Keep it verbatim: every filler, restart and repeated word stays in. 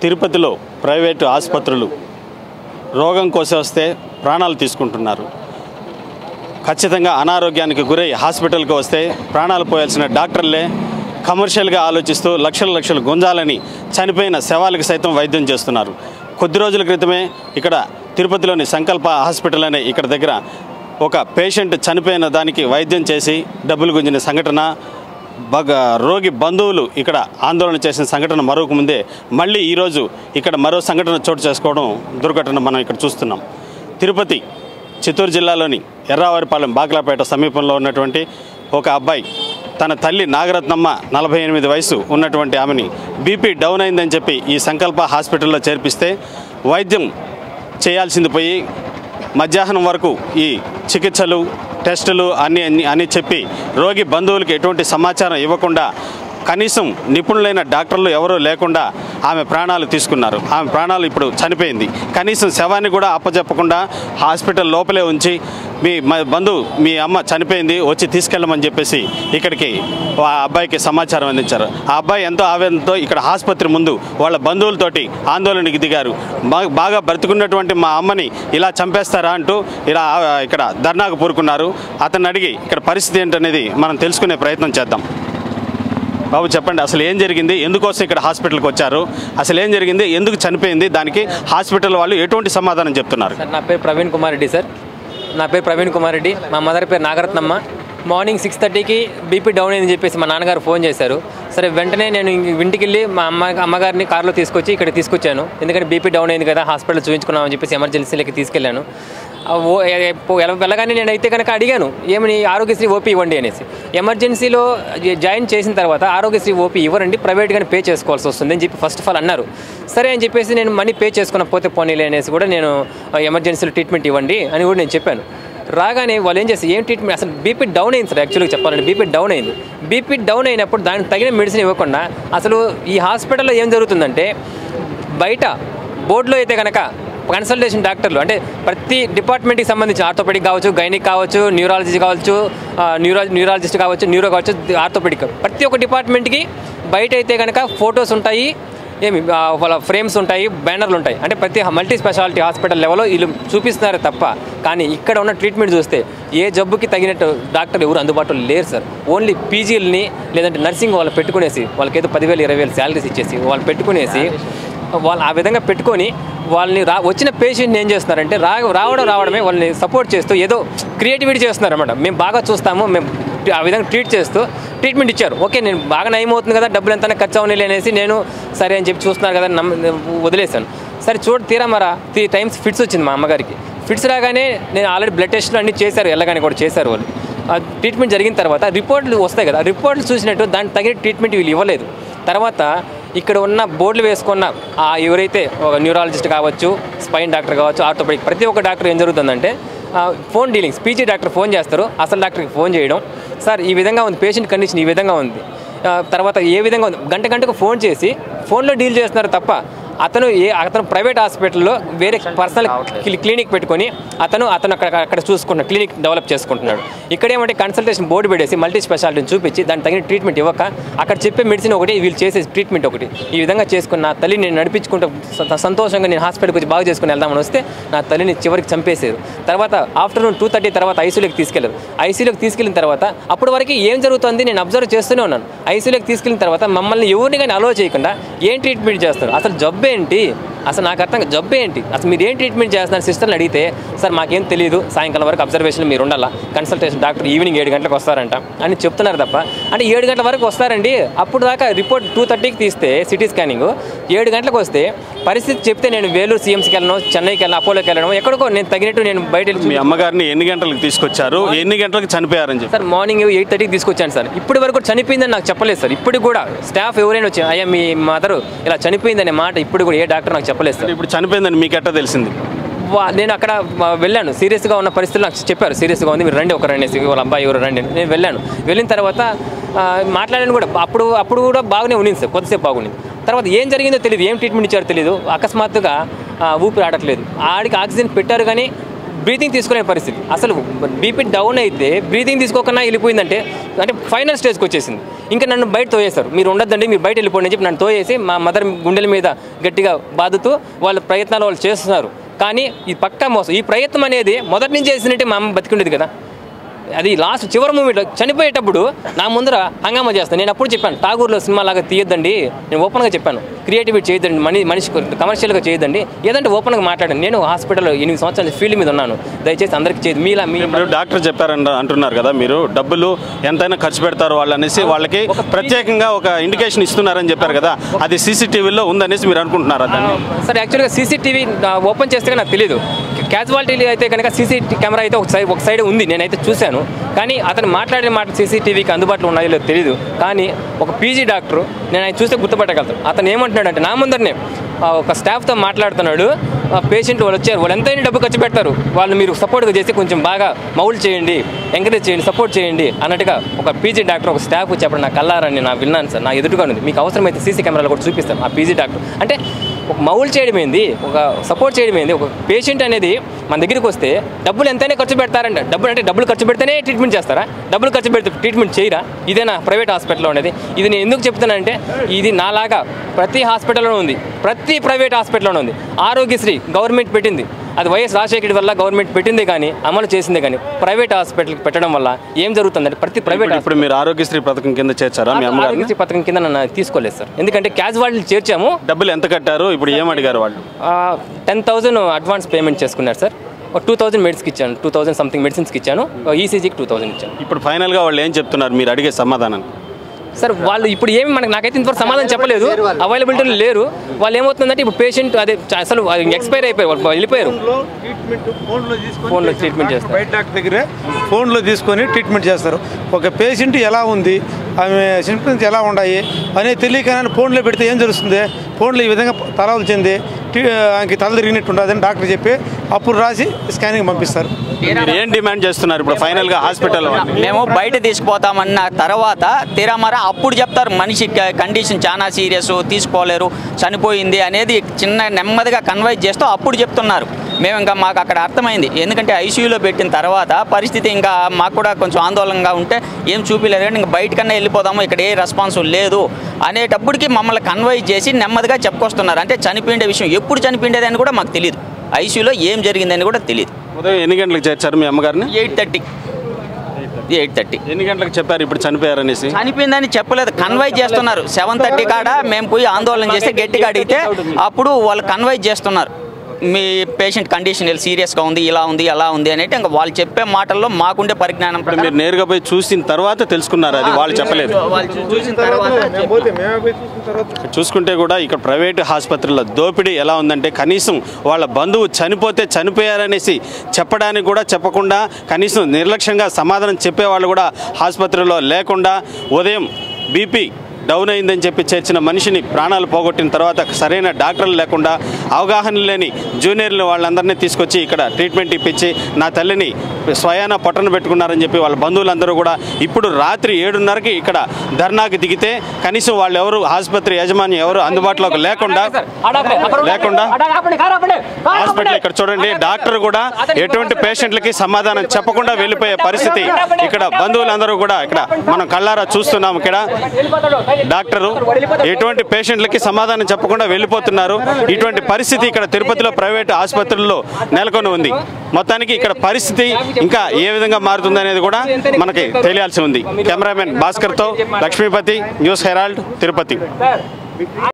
తిరుపతిలో ప్రైవేటు ఆసుపత్రులు రోగం కోసం వస్తే ప్రాణాలు తీసుకుంటున్నారు. ఖచ్చితంగా అనారోగ్యానికి గురై హాస్పిటల్కి వస్తే ప్రాణాలు పోయాల్సిన డాక్టర్లే కమర్షియల్గా ఆలోచిస్తూ లక్షల లక్షలు గుంజాలని చనిపోయిన శవాలకు సైతం వైద్యం చేస్తున్నారు. కొద్ది రోజుల క్రితమే ఇక్కడ తిరుపతిలోని సంకల్ప హాస్పిటల్ అనే ఇక్కడ దగ్గర ఒక పేషెంట్ చనిపోయిన దానికి వైద్యం చేసి డబ్బులు గుంజిన సంఘటన, బగ రోగి బంధువులు ఇక్కడ ఆందోళన చేసిన సంఘటన మరొక ముందే మళ్ళీ ఈరోజు ఇక్కడ మరో సంఘటన చోటు చేసుకోవడం దుర్ఘటన మనం ఇక్కడ చూస్తున్నాం. తిరుపతి చిత్తూరు జిల్లాలోని ఎర్రావారిపాలెం బాగ్లాపేట సమీపంలో ఉన్నటువంటి ఒక అబ్బాయి తన తల్లి నాగరత్నమ్మ నలభై ఎనిమిది వయసు ఉన్నటువంటి ఆమెని బీపీ డౌన్ అయిందని చెప్పి ఈ సంకల్ప హాస్పిటల్లో చేర్పిస్తే వైద్యం చేయాల్సింది పోయి మధ్యాహ్నం వరకు ఈ చికిత్సలు టెస్టులు అన్ని అన్ని అని చెప్పి రోగి బంధువులకు ఎటువంటి సమాచారం ఇవ్వకుండా కనీసం నిపుణులైన డాక్టర్లు ఎవరూ లేకుండా ఆమె ప్రాణాలు తీసుకున్నారు. ఆమె ప్రాణాలు ఇప్పుడు చనిపోయింది. కనీసం శవాన్ని కూడా అప్పచెప్పకుండా హాస్పిటల్ లోపలే ఉంచి మీ బంధువు మీ అమ్మ చనిపోయింది వచ్చి తీసుకెళ్ళమని చెప్పేసి ఇక్కడికి ఆ అబ్బాయికి సమాచారం అందించారు. ఆ అబ్బాయి ఎంతో ఆవేదనతో ఇక్కడ ఆసుపత్రి ముందు వాళ్ళ బంధువులతోటి ఆందోళనకి దిగారు. బాగా బ్రతుకున్నటువంటి మా అమ్మని ఇలా చంపేస్తారా అంటూ ఇలా ఇక్కడ ధర్నాకు పూరుకున్నారు. అతన్ని అడిగి ఇక్కడ పరిస్థితి ఏంటనేది మనం తెలుసుకునే ప్రయత్నం చేద్దాం. బాబు చెప్పండి, అసలు ఏం జరిగింది, ఎందుకోసం ఇక్కడ హాస్పిటల్కి వచ్చారు, అసలు ఏం జరిగింది, ఎందుకు చనిపోయింది, దానికి హాస్పిటల్ వాళ్ళు ఎటువంటి సమాధానం చెప్తున్నారు? సార్ నా పేరు ప్రవీణ్ కుమార్ రెడ్డి. సార్ నా పేరు ప్రవీణ్ కుమార్ రెడ్డి, మా మదర్ పేరు నాగరత్నమ్మ. మార్నింగ్ సిక్స్ థర్టీకి బీపీ డౌన్ అయిందని చెప్పేసి మా నాన్నగారు ఫోన్ చేశారు. సరే వెంటనే నేను ఇంటికి వెళ్ళి మా అమ్మ అమ్మగారిని కారులో తీసుకొచ్చి ఇక్కడ తీసుకొచ్చాను. ఎందుకంటే బీపీ డౌన్ అయింది కదా, హాస్పిటల్ చూపించుకున్నామని చెప్పేసి ఎమర్జెన్సీలోకి తీసుకెళ్ళాను. వెళ్ళగానే నేను అయితే కనుక అడిగాను ఏమని ఆరోగ్యశ్రీ ఓపీ ఇవ్వండి అనేసి. ఎమర్జెన్సీలో జాయిన్ చేసిన తర్వాత ఆరోగ్యశ్రీ ఓపీ ఇవ్వరండి, ప్రైవేట్గానే పే చేసుకోవాల్సి వస్తుంది అని చెప్పి ఫస్ట్ ఆఫ్ ఆల్ అన్నారు. సరే అని చెప్పేసి నేను మనీ పే చేసుకున్న పోతే పోనీలే అనేసి కూడా నేను ఎమర్జెన్సీలో ట్రీట్మెంట్ ఇవ్వండి అని కూడా నేను చెప్పాను. రాగానే వాళ్ళు ఏం చేసి ఏం ట్రీట్మెంట్, అసలు బీపీ డౌన్ అయింది సార్. యాక్చువల్గా చెప్పాలంటే బీపీ డౌన్ అయింది. బీపీ డౌన్ అయినప్పుడు దానికి తగిన మెడిసిన్ ఇవ్వకుండా అసలు ఈ హాస్పిటల్లో ఏం జరుగుతుందంటే బయట బోర్డులో అయితే కనుక కన్సల్టేషన్ డాక్టర్లు అంటే ప్రతి డిపార్ట్మెంట్కి సంబంధించి ఆర్థోపెడిక్ కావచ్చు, గైనిక్ కావచ్చు, న్యూరాలజీ కావచ్చు, న్యూరో న్యూరాలజిస్ట్ కావచ్చు, న్యూరో కావచ్చు, ఆర్థోపెడిక్ ప్రతి ఒక్క డిపార్ట్మెంట్కి బయట అయితే కనుక ఫొటోస్ ఉంటాయి, ఏమి వాళ్ళ ఫ్రేమ్స్ ఉంటాయి, బ్యానర్లు ఉంటాయి. అంటే ప్రతి మల్టీ స్పెషాలిటీ హాస్పిటల్ లెవెల్లో వీళ్ళు చూపిస్తున్నారు తప్ప కానీ ఇక్కడ ఉన్న ట్రీట్మెంట్ చూస్తే ఏ జబ్బుకి తగినట్టు డాక్టర్లు ఎవరు అందుబాటులో లేరు సార్. ఓన్లీ పీజీలని లేదంటే నర్సింగ్ వాళ్ళు పెట్టుకునేసి వాళ్ళకి ఏదో పదివేలు ఇరవై వేలు శాలరీస్ ఇచ్చేసి వాళ్ళు పెట్టుకునేసి వాళ్ళు ఆ విధంగా పెట్టుకొని వాళ్ళని రా వచ్చిన పేషెంట్ని ఏం చేస్తున్నారంటే రా రావడం రావడమే వాళ్ళని సపోర్ట్ చేస్తూ ఏదో క్రియేటివిటీ చేస్తున్నారు అన్నమాట. మేము బాగా చూస్తాము, మేము ఆ విధంగా ట్రీట్ చేస్తూ ట్రీట్మెంట్ ఇచ్చారు. ఓకే నేను బాగా నయమవుతుంది కదా, డబ్బులు ఎంతైనా ఖర్చు అవని అనేసి నేను సరే అని చెప్పి చూస్తున్నారు కదా నమ్మ వదిలేశాను. సరే చూడ తీరా మరా త్రీ టైమ్స్ ఫిట్స్ వచ్చింది మా అమ్మగారికి. ఫిట్స్ రాగానే నేను ఆల్రెడీ బ్లడ్ టెస్ట్లు అన్నీ చేశారు, ఎల్లగానే కూడా చేశారు వాళ్ళు. ట్రీట్మెంట్ జరిగిన తర్వాత రిపోర్ట్లు వస్తాయి కదా, రిపోర్ట్లు చూసినట్టు దానికి తగిన ట్రీట్మెంట్ వీళ్ళు ఇవ్వలేదు. తర్వాత ఇక్కడ ఉన్న బోర్డులు వేసుకున్న ఎవరైతే ఒక న్యూరాలజిస్ట్ కావచ్చు, స్పైన్ డాక్టర్ కావచ్చు, ఆర్థోపెడిక్ ప్రతి ఒక్క డాక్టర్ ఏం జరుగుతుందంటే phone dealings, PG doctor phone చేస్తారు, అసలు డాక్టర్కి ఫోన్ చేయడం, సార్ ఈ విధంగా ఉంది పేషెంట్ కండిషన్ ఈ విధంగా ఉంది, తర్వాత ఏ విధంగా ఉంది గంట గంటకు ఫోన్ చేసి ఫోన్లో డీల్ చేస్తున్నారు తప్ప అతను ఏ అతను ప్రైవేట్ హాస్పిటల్లో వేరే పర్సనల్ క్లినిక్ పెట్టుకొని అతను అతను అక్కడ అక్కడ చూసుకుంటున్నాడు, క్లినిక్ డెవలప్ చేసుకుంటున్నాడు. ఇక్కడ ఏమంటే కన్సల్టేషన్ బోర్డు పెట్టేసి మల్టీ స్పెషాలిటీని చూపించి దానికి తగిన ట్రీట్మెంట్ ఇవ్వక అక్కడ చెప్పే మెడిసిన్ ఒకటి, వీళ్ళు చేసే ట్రీట్మెంట్ ఒకటి. ఈ విధంగా చేసుకుని నా తల్లి నేను నడిపించుకుంటూ సంతోషంగా నేను హాస్పిటల్కి వచ్చి బాగా చేసుకుని వెళ్దామని వస్తే నా తల్లిని చివరికి చంపేశారు. తర్వాత ఆఫ్టర్నూన్ టూ థర్టీ తర్వాత ఐసీయూలోకి తీసుకెళ్లారు. ఐసీయూలోకి తీసుకెళ్ళిన తర్వాత అప్పటి వరకు ఏం జరుగుతుంది నేను అబ్జర్వ్ చేస్తూనే ఉన్నాను. ఐసీయూలోకి తీసుకెళ్ళిన తర్వాత మమ్మల్ని ఎవరిని కానీ అలో చేయకుండా ఏం ట్రీట్మెంట్ చేస్తారు, అసలు జబ్బు ఏంటి, అసలు నాకు అర్థం జబ్బు ఏంటి, అసలు మీరు ఏం ట్రీట్మెంట్ చేస్తున్నారు సిస్టర్ని అడిగితే సార్ మాకేం తెలియదు, సాయంకాలం వరకు అబ్జర్వేషన్ మీరు ఉండాలా, కన్సల్టేషన్ డాక్టర్ ఈవినింగ్ ఏడు గంటలకు వస్తారంట అని చెప్తున్నారు తప్ప. అంటే ఏడు గంటల వరకు వస్తారండి, అప్పుడు దాకా రిపోర్ట్ టూ థర్టీకి తీస్తే సిటీ స్కానింగ్ ఏడు గంటలకు వస్తే పరిస్థితి చెప్తే నేను వేలూరు సీఎంసీకి వెళ్ళను, చెన్నైకి వెళ్ళను, అపోలోకి వెళ్ళడం ఎక్కడికో నేను తగినట్టు నేను బయట వెళ్ళి. మీ అమ్మగారిని ఎన్ని గంటలకు తీసుకొచ్చారు, ఎన్ని గంటలకు చనిపోయారని చెప్పి? సార్ మార్నింగ్ ఎయిట్ థర్టీకి తీసుకొచ్చాను సార్. ఇప్పటి వరకు చనిపోయిందని నాకు చెప్పలేదు సార్. ఇప్పుడు కూడా స్టాఫ్ ఎవరైనా వచ్చి అయ్యా మీ మదర్ ఇలా చనిపోయిందనే మాట ఇప్పుడు కూడా ఏ డాక్టర్ నాకు చెప్పలేదు సార్. ఇప్పుడు చనిపోయిందని మీకు ఎట్లా తెలిసింది? నేను అక్కడ వెళ్ళాను, సీరియస్గా ఉన్న పరిస్థితులు నాకు చెప్పారు, సీరియస్గా ఉంది మీరు రండి ఒక రండి, వాళ్ళ అబ్బాయి ఎవరు రండి. నేను వెళ్ళాను, వెళ్ళిన తర్వాత మాట్లాడాను కూడా. అప్పుడు అప్పుడు కూడా బాగానే ఉండింది సార్, కొద్దిసేపు బాగుండింది. తర్వాత ఏం జరిగిందో తెలియదు, ఏం ట్రీట్మెంట్ ఇచ్చారో తెలియదు, అకస్మాత్తుగా ఊపిరి ఆడట్లేదు. ఆడికి ఆక్సిజన్ పెట్టారు కానీ బ్రీతింగ్ తీసుకోలేని పరిస్థితి. అసలు బీపీ డౌన్ అయితే బ్రీతింగ్ తీసుకోకుండా వెళ్ళిపోయిందంటే అంటే ఫైనల్ స్టేజ్కి వచ్చేసింది. ఇంకా నన్ను బయట తోయేస్తారు, మీరు ఉండొద్దండి మీరు బయట వెళ్ళిపోండి అని చెప్పి నన్ను తోయేసి మా మదర్ గుండెల మీద గట్టిగా బాదుతూ వాళ్ళ ప్రయత్నాలు వాళ్ళు చేస్తున్నారు. కానీ ఈ పక్కా మోసం. ఈ ప్రయత్నం అనేది మొదటి నుంచి చేసినట్టే మా అమ్మ బతికుండేది కదా. అది లాస్ట్ చివరి మూమెంట్లో చనిపోయేటప్పుడు నా ముందర హంగామా చేస్తాను. నేను అప్పుడు చెప్పాను, ఠాగూర్లో సినిమా లాగా తీయొద్దండి, నేను ఓపెన్గా చెప్పాను, క్రియేటివిటీ చేయొద్దండి, మనీ మనిషి కమర్షియల్గా చేయొద్దండి, ఏదంటే ఓపెన్గా మాట్లాడండి. నేను హాస్పిటల్లో ఎనిమిది సంవత్సరాల ఫీల్డ్ మీద ఉన్నాను, దయచేసి అందరికీ చేయదు. మీలా మీ డాక్టర్ చెప్పారంట అంటున్నారు కదా, మీరు డబ్బులు ఎంతైనా ఖర్చు పెడతారు వాళ్ళు అనేసి వాళ్ళకి ప్రత్యేకంగా ఒక ఇండికేషన్ ఇస్తున్నారని చెప్పారు కదా, అది సీసీటీవీలో ఉందనేసి మీరు అనుకుంటున్నారా దాన్ని? సార్ యాక్చువల్గా సీసీటీవీ ఓపెన్ చేస్తే నాకు తెలియదు. క్యాజువాలిటీ అయితే కనుక సీసీ కెమెరా అయితే ఒక సైడ్ ఒక సైడ్ ఉంది, నేనైతే చూశాను. కానీ అతను మాట్లాడిన మాట సీసీటీవీకి అందుబాటులో ఉన్నాయో లేదో తెలియదు. కానీ ఒక పీజీ డాక్టర్ నేను ఆయన చూస్తే గుర్తుపట్టగలుగుతాను. అతను ఏమంటున్నాడు అంటే, నా ముందరనే ఒక స్టాఫ్తో మాట్లాడుతున్నాడు, పేషెంట్ వాళ్ళు వచ్చారు, వాళ్ళు ఎంతైనా డబ్బు ఖర్చు పెడతారు, వాళ్ళు మీరు సపోర్ట్గా చేసి కొంచెం బాగా మౌల్ చేయండి, ఎంకరేజ్ చేయండి, సపోర్ట్ చేయండి అన్నట్టుగా ఒక పీజీ డాక్టర్ ఒక స్టాఫ్ చెప్పడం నా కల్లారని నా విన్నాను సార్. నా ఎదురుగా ఉంది, మీకు అవసరమైతే సీసీ కెమెరాలు కూడా చూపిస్తాను. ఆ పీజీ డాక్టర్ అంటే ఒక మౌల్ చేయడం ఏంది, ఒక సపోర్ట్ చేయడం ఏంది. ఒక పేషెంట్ అనేది మన దగ్గరికి వస్తే డబ్బులు ఎంతైనా ఖర్చు పెడతారంట. డబ్బులు అంటే డబ్బులు ఖర్చు పెడితేనే ట్రీట్మెంట్ చేస్తారా? డబ్బులు ఖర్చు పెడితే ట్రీట్మెంట్ చేయరా? ఇదేనా ప్రైవేట్ హాస్పిటల్లో ఉండేది? ఇది నేను ఎందుకు చెప్తున్నానంటే, ఇది నాలాగా ప్రతి హాస్పిటల్లో ఉంది, ప్రతి ప్రైవేట్ హాస్పిటల్లో ఉంది. ఆరోగ్యశ్రీ గవర్నమెంట్ పెట్టింది, అది వైఎస్ రాజశేఖర్ వల్ల గవర్నమెంట్ పెట్టిందే కానీ అమలు చేసిందే కానీ ప్రైవేట్ హాస్పిటల్కి పెట్టడం వల్ల ఏం జరుగుతుందంటే ప్రతి ప్రైవేట్ ఇప్పుడు మీరు ఆరోగ్యశ్రీ పథకం కింద చేర్చారా? మీ అమ్మగారు ఆరోగ్యశ్రీ పథకం కింద నన్ను తీసుకోలేదు సార్, ఎందుకంటే క్యాజువాలిటీ చేర్చాము. డబ్బులు ఎంత కట్టారు, ఇప్పుడు ఏం అడిగారు వాళ్ళు? టెన్ థౌసండ్ అడ్వాన్స్ పేమెంట్ చేసుకున్నారు సార్. ఒక టూ థౌసండ్ మెడిసిన్స్కి ఇచ్చాను, టూ థౌసండ్ సంథింగ్ మెడిసిన్స్కి ఇచ్చాను, ఈసీజీకి టూ థౌసండ్ ఇచ్చాను. ఇప్పుడు ఫైనల్గా వాళ్ళు ఏం చెప్తున్నారు మీరు అడిగే సమాధానం? సార్ వాళ్ళు ఇప్పుడు ఏమి మనకు నాకైతే ఇంతవరకు సమాధానం చెప్పలేదు, అవైలబిలిటీలో లేరు. వాళ్ళు ఏమవుతుందంటే ఇప్పుడు పేషెంట్ అదే అసలు ఎక్స్పైర్ అయిపోయారు, వాళ్ళు వెళ్ళిపోయారు. ఫోన్లో ట్రీట్మెంట్ చేస్తారు, బయట డాక్టర్ దగ్గరే ఫోన్లో తీసుకొని ట్రీట్మెంట్ చేస్తారు. ఒక పేషెంట్ ఎలా ఉంది, ఆమె సింప్టమ్స్ ఎలా ఉన్నాయి అనేది తెలియక ఫోన్లో పెడితే ఏం తెలుస్తుంది? ఫోన్లో ఈ విధంగా తల వచ్చింది, ఆమెకి తల తిరిగినట్టు ఉండదని డాక్టర్ చెప్పి అప్పుడు రాసి స్కానింగ్ పంపిస్తారు. ఏం డిమాండ్ చేస్తున్నారు ఇప్పుడు ఫైనల్గా హాస్పిటల్? మేము బయట తీసుకుపోతామన్న తర్వాత తీరామరా అప్పుడు చెప్తారు మనిషి కండిషన్ చాలా సీరియస్, తీసుకోలేరు, చనిపోయింది అనేది చిన్న నెమ్మదిగా కన్వై చేస్తూ అప్పుడు చెప్తున్నారు. మేము ఇంకా మాకు అక్కడ అర్థమైంది, ఎందుకంటే ఐసీయూలో పెట్టిన తర్వాత పరిస్థితి ఇంకా మాకు కూడా కొంచెం ఆందోళనగా ఉంటే ఏం చూపించలేదు కానీ ఇంకా బయటకన్నా వెళ్ళిపోదాము, ఇక్కడ ఏ రెస్పాన్స్ లేదు అనేటప్పటికి మమ్మల్ని కన్వై చేసి నెమ్మదిగా చెప్పుకొస్తున్నారు. అంటే చనిపోయిండే విషయం ఎప్పుడు చనిపోయిండేది అని కూడా మాకు తెలియదు, ఐసీయూలో ఏం జరిగిందని కూడా తెలియదు. ఉదయం ఎన్ని గంటలకు చేర్చారు మీ అమ్మగారిని? ఎయిట్ థర్టీ ఎయిట్ థర్టీ ఎన్ని గంటలకు చెప్పారు ఇప్పుడు చనిపోయారనేసి? చనిపోయిందని చెప్పలేదు, కన్వై చేస్తున్నారు. సెవెన్ థర్టీ కాడ మేము పోయి ఆందోళన చేస్తే గట్టిగా అడిగితే అప్పుడు వాళ్ళు కన్వై చేస్తున్నారు, మీ పేషెంట్ కండిషన్ సీరియస్గా ఉంది, ఇలా ఉంది, అలా ఉంది అనేది ఇంకా వాళ్ళు చెప్పే మాటల్లో మాకుండే పరిజ్ఞానం. మీరు నేరుగా పోయి చూసిన తర్వాత తెలుసుకున్నారు, అది వాళ్ళు చెప్పలేదు. చూసుకుంటే కూడా ఇక్కడ ప్రైవేట్ ఆసుపత్రుల దోపిడీ ఎలా ఉందంటే, కనీసం వాళ్ళ బంధువు చనిపోతే చనిపోయారనేసి చెప్పడానికి కూడా చెప్పకుండా, కనీసం నిర్లక్ష్యంగా సమాధానం చెప్పేవాళ్ళు కూడా ఆసుపత్రిలో లేకుండా, ఉదయం బీపీ డౌన్ అయిందని చెప్పి చేర్చిన మనిషిని ప్రాణాలు పోగొట్టిన తర్వాత సరైన డాక్టర్లు లేకుండా, అవగాహన లేని జూనియర్లు వాళ్ళందరినీ తీసుకొచ్చి ఇక్కడ ట్రీట్మెంట్ ఇప్పించి నా తల్లిని స్వయాన పొట్టను పెట్టుకున్నారని చెప్పి వాళ్ళ బంధువులందరూ కూడా ఇప్పుడు రాత్రి ఏడున్నరకి ఇక్కడ ధర్నాకి దిగితే కనీసం వాళ్ళు ఎవరు, ఆసుపత్రి యాజమాన్యం ఎవరు అందుబాటులోకి లేకుండా లేకుండా హాస్పిటల్ ఇక్కడ చూడండి, డాక్టర్ కూడా ఎటువంటి పేషెంట్లకి సమాధానం చెప్పకుండా వెళ్ళిపోయే పరిస్థితి ఇక్కడ బంధువులందరూ కూడా ఇక్కడ మనం కళ్ళారా చూస్తున్నాం. ఇక్కడ డాక్టరు ఎటువంటి పేషెంట్లకి సమాధానం చెప్పకుండా వెళ్ళిపోతున్నారు. ఇటువంటి పరిస్థితి ఇక్కడ తిరుపతిలో ప్రైవేట్ ఆసుపత్రుల్లో నెలకొని ఉంది. మొత్తానికి ఇక్కడ పరిస్థితి ఇంకా ఏ విధంగా మారుతుంది అనేది కూడా మనకి తెలియాల్సి ఉంది. కెమెరామెన్ భాస్కర్తో లక్ష్మీపతి, న్యూస్ హెరాల్డ్, తిరుపతి.